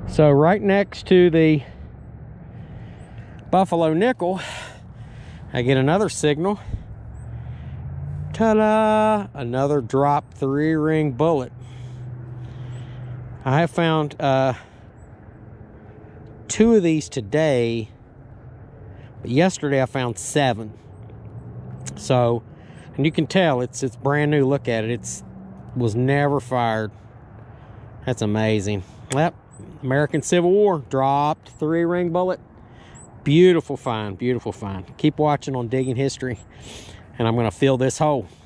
So right next to the Buffalo nickel, I get another signal. Ta-da! Another drop 3-ring bullet. I have found 2 of these today, but yesterday I found 7. So, and you can tell it's brand new. Look at it. It's was never fired. That's amazing. Yep, American Civil War, dropped 3-ring bullet. Beautiful find, beautiful find. Keep watching on Digging History, and I'm going to fill this hole.